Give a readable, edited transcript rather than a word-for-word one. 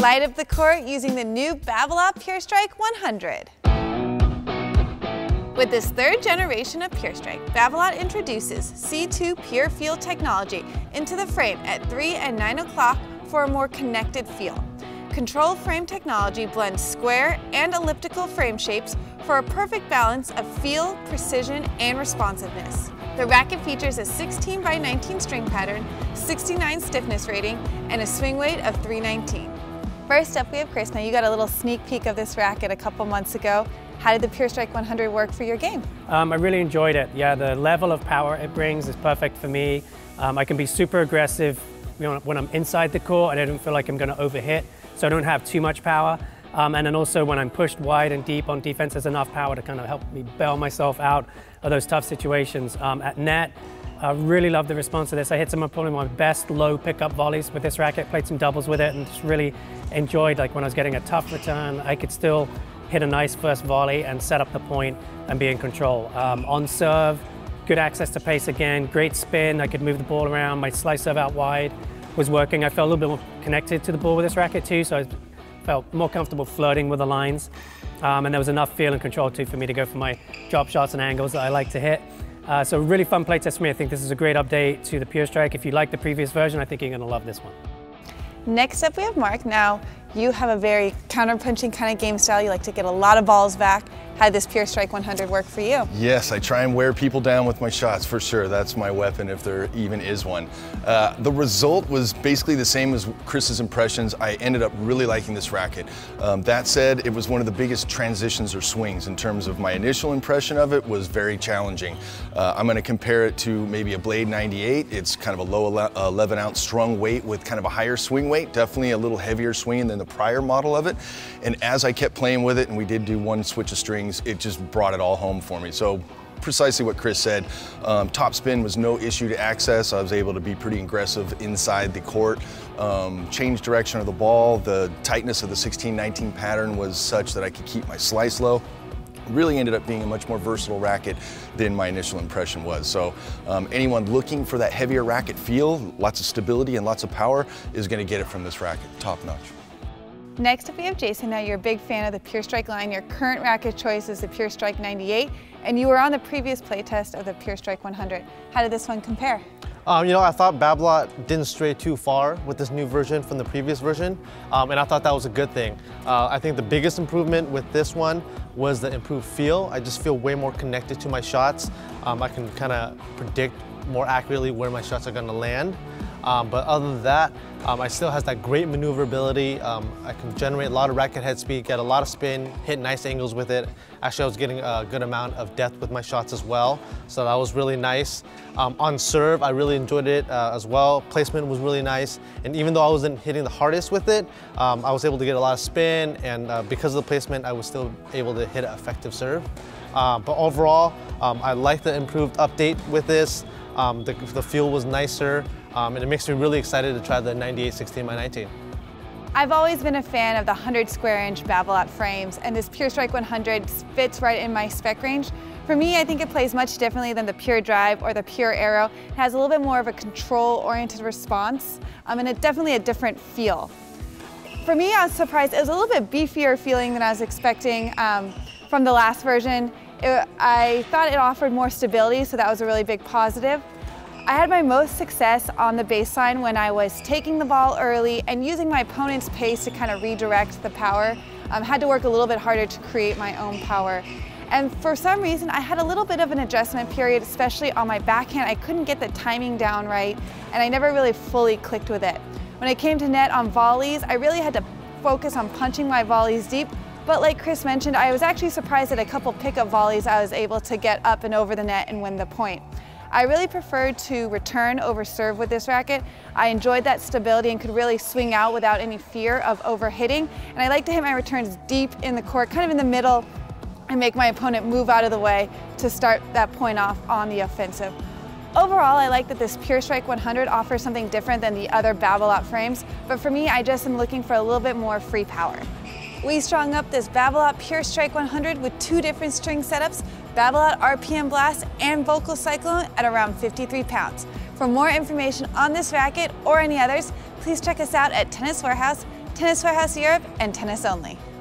Light up the court using the new Babolat Pure Strike 100. With this third generation of Pure Strike, Babolat introduces C2 Pure Feel technology into the frame at 3 and 9 o'clock for a more connected feel. Control frame technology blends square and elliptical frame shapes for a perfect balance of feel, precision, and responsiveness. The racket features a 16 by 19 string pattern, 69 stiffness rating, and a swing weight of 319. First up, we have Chris. Now, you got a little sneak peek of this racket a couple months ago. How did the Pure Strike 100 work for your game? I really enjoyed it. Yeah, the level of power it brings is perfect for me. I can be super aggressive when I'm inside the court. I don't feel like I'm going to overhit, so I don't have too much power. And then also when I'm pushed wide and deep on defense, there's enough power to kind of help me bail myself out of those tough situations. At net, I really love the response to this. I hit some of probably my best low pickup volleys with this racket, played some doubles with it, and just really enjoyed, like when I was getting a tough return, I could still hit a nice first volley and set up the point and be in control. On serve, good access to pace again, great spin, I could move the ball around, my slice serve out wide was working. I felt a little bit more connected to the ball with this racket too, so I felt more comfortable flirting with the lines. And there was enough feel and control too for me to go for my drop shots and angles that I like to hit. So really fun play test for me. I think this is a great update to the Pure Strike. If you like the previous version, I think you're gonna love this one. Next up, we have Mark. Now, you have a very counter-punching kind of game style. You like to get a lot of balls back. How did this Pure Strike 100 work for you? Yes, I try and wear people down with my shots for sure. That's my weapon if there even is one. The result was basically the same as Chris's impressions. I ended up really liking this racket. That said, it was one of the biggest transitions or swings in terms of my initial impression of it was very challenging. I'm going to compare it to maybe a Blade 98. It's kind of a low 11 ounce strung weight with kind of a higher swing weight, definitely a little heavier swinging than the prior model of it. And as I kept playing with it, and we did do one switch of strings, it just brought it all home for me. So precisely what Chris said, top spin was no issue to access. I was able to be pretty aggressive inside the court, change direction of the ball. The tightness of the 16-19 pattern was such that I could keep my slice low. Really ended up being a much more versatile racket than my initial impression was. So anyone looking for that heavier racket feel, lots of stability and lots of power, is going to get it from this racket, top notch. Next up, we have Jason. Now, you're a big fan of the Pure Strike line. Your current racket choice is the Pure Strike 98, and you were on the previous playtest of the Pure Strike 100. How did this one compare? I thought Babolat didn't stray too far with this new version from the previous version, and I thought that was a good thing. I think the biggest improvement with this one was the improved feel. I just feel way more connected to my shots. I can kind of predict more accurately where my shots are going to land. But other than that, it still has that great maneuverability. I can generate a lot of racket head speed, get a lot of spin, hit nice angles with it. Actually, I was getting a good amount of depth with my shots as well, so that was really nice. On serve, I really enjoyed it as well. Placement was really nice, and even though I wasn't hitting the hardest with it, I was able to get a lot of spin, and because of the placement, I was still able to hit an effective serve. But overall, I like the improved update with this. The feel was nicer, and it makes me really excited to try the 98 16x19. I've always been a fan of the 100 square inch Babolat frames, and this Pure Strike 100 fits right in my spec range. For me, I think it plays much differently than the Pure Drive or the Pure Arrow. It has a little bit more of a control-oriented response, and it's definitely a different feel. For me, I was surprised. It was a little bit beefier feeling than I was expecting from the last version. I thought it offered more stability, so that was a really big positive. I had my most success on the baseline when I was taking the ball early and using my opponent's pace to kind of redirect the power. Had to work a little bit harder to create my own power. And for some reason, I had a little bit of an adjustment period, especially on my backhand. I couldn't get the timing down right, and I never really fully clicked with it. When it came to net on volleys, I really had to focus on punching my volleys deep. But like Chris mentioned, I was actually surprised at a couple pickup volleys I was able to get up and over the net and win the point. I really preferred to return over serve with this racket. I enjoyed that stability and could really swing out without any fear of overhitting. And I like to hit my returns deep in the court, kind of in the middle, and make my opponent move out of the way to start that point off on the offensive. Overall, I like that this Pure Strike 100 offers something different than the other Babolat frames, but for me, I just am looking for a little bit more free power. We strung up this Babolat Pure Strike 100 with 2 different string setups, Babolat RPM Blast and Vocal Cyclone at around 53 pounds. For more information on this racket or any others, please check us out at Tennis Warehouse, Tennis Warehouse Europe, and tennis only.